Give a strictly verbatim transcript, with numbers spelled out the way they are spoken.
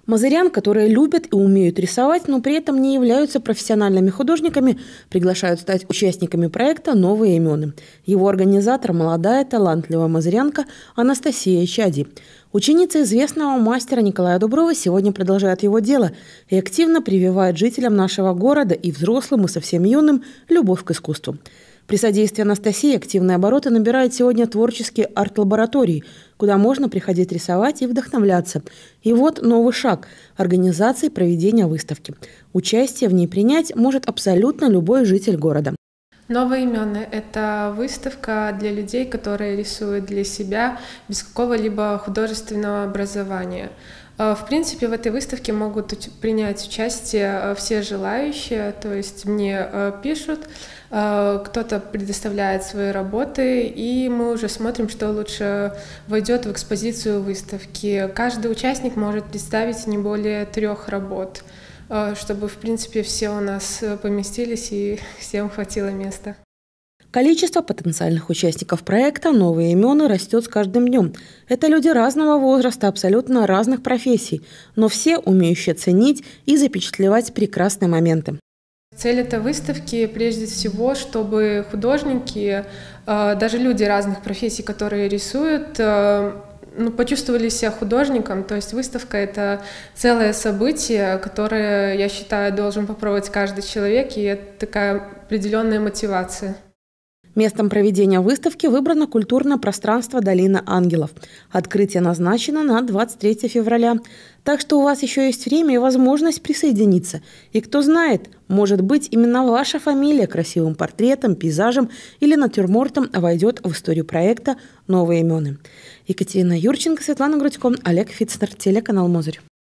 Мазырян, которые любят и умеют рисовать, но при этом не являются профессиональными художниками, приглашают стать участниками проекта «Новые имена». Его организатор – молодая, талантливая мазырянка Анастасия Чади. Ученица известного мастера Николая Дуброва сегодня продолжает его дело и активно прививает жителям нашего города и взрослым, и совсем юным любовь к искусству. При содействии Анастасии активные обороты набирают сегодня творческие арт-лаборатории, куда можно приходить рисовать и вдохновляться. И вот новый шаг – организация и проведение выставки. Участие в ней принять может абсолютно любой житель города. Новые имена – это выставка для людей, которые рисуют для себя без какого-либо художественного образования. В принципе, в этой выставке могут принять участие все желающие, то есть мне пишут, кто-то предоставляет свои работы, и мы уже смотрим, что лучше войдет в экспозицию выставки. Каждый участник может представить не более трех работ, чтобы, в принципе, все у нас поместились и всем хватило места. Количество потенциальных участников проекта «Новые имена» растет с каждым днем. Это люди разного возраста, абсолютно разных профессий, но все умеющие ценить и запечатлевать прекрасные моменты. Цель этой выставки прежде всего, чтобы художники, даже люди разных профессий, которые рисуют, ну, почувствовали себя художником. То есть выставка – это целое событие, которое, я считаю, должен попробовать каждый человек, и это такая определенная мотивация. Местом проведения выставки выбрано культурное пространство «Долина ангелов». Открытие назначено на двадцать третье февраля. Так что у вас еще есть время и возможность присоединиться. И кто знает, может быть, именно ваша фамилия красивым портретом, пейзажем или натюрмортом войдет в историю проекта «Новые имена». Екатерина Юрченко, Светлана Грудько, Олег Фицнер, телеканал «Мозырь».